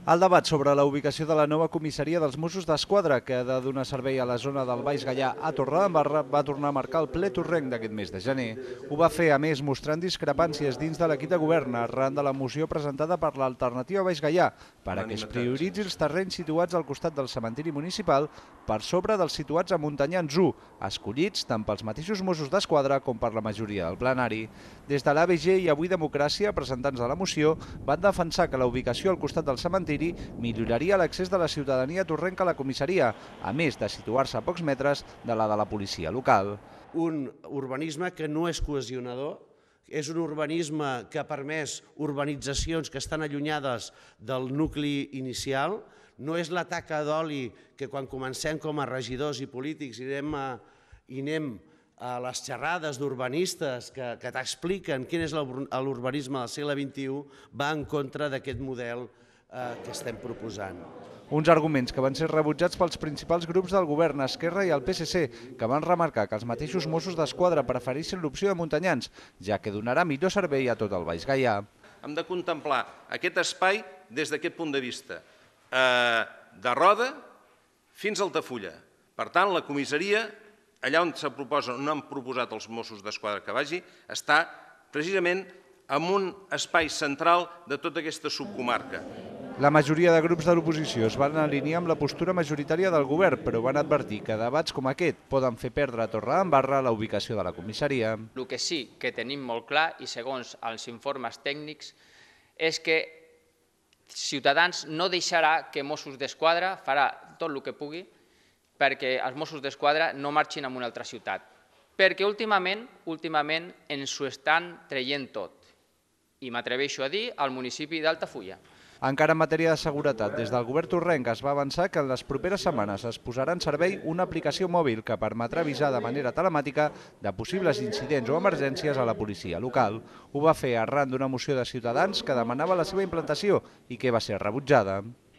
El debat sobre la ubicació de la nova comissaria dels Mossos d'Esquadra, que ha de donar servei a la zona del Baix Gaià a Torredembarra, va tornar a marcar el ple torrenc d'aquest mes de gener. Ho va fer, a més, mostrant discrepàncies dins de l'equip de govern arran de la moció presentada per l'Alternativa Baix Gaià perquè es prioritzi els terrenys situats al costat del cementiri municipal per sobre dels situats a Montanyans 1, escollits tant pels mateixos Mossos d'Esquadra com per la majoria del plenari. Des de l'ABG i Avui Democràcia, presentants de la moció, van defensar que la ubicació al costat del cementiri milloraria l'accés de la ciutadania torrenca a la comissaria, a més de situar-se a pocs metres de la policia local. Un urbanisme que no és cohesionador, és un urbanisme que ha permès urbanitzacions que estan allunyades del nucli inicial, no és la taca d'oli que quan comencem com a regidors i polítics i anem a les xerrades d'urbanistes que t'expliquen quin és l'urbanisme del segle XXI, va en contra d'aquest model que estem proposant. Uns arguments que van ser rebutjats pels principals grups del govern, Esquerra i el PSC, que van remarcar que els mateixos Mossos d'Esquadra preferissin l'opció de Montanyans, ja que donarà millor servei a tot el Baix Gaià. Hem de contemplar aquest espai des d'aquest punt de vista, de Roda fins a Altafulla. Per tant, la comissaria, allà on han proposat els Mossos d'Esquadra que vagi, està precisament en un espai central de tota aquesta subcomarca. La majoria de grups de l'oposició es van alinear amb la postura majoritària del govern, però van advertir que debats com aquest poden fer perdre a Torredembarra la ubicació de la comissaria. El que sí que tenim molt clar, i segons els informes tècnics, és que Ciutadans no deixarà que Mossos d'Esquadra farà tot el que pugui perquè els Mossos d'Esquadra no marxin a una altra ciutat. Perquè últimament ens ho estan traient tot. I m'atreveixo a dir al municipi d'Altafulla. Encara en matèria de seguretat, des del govern torrenc es va avançar que en les properes setmanes es posarà en servei una aplicació mòbil que permetrà avisar de manera telemàtica de possibles incidents o emergències a la policia local. Ho va fer arran d'una moció de Ciutadans que demanava la seva implantació i que va ser rebutjada.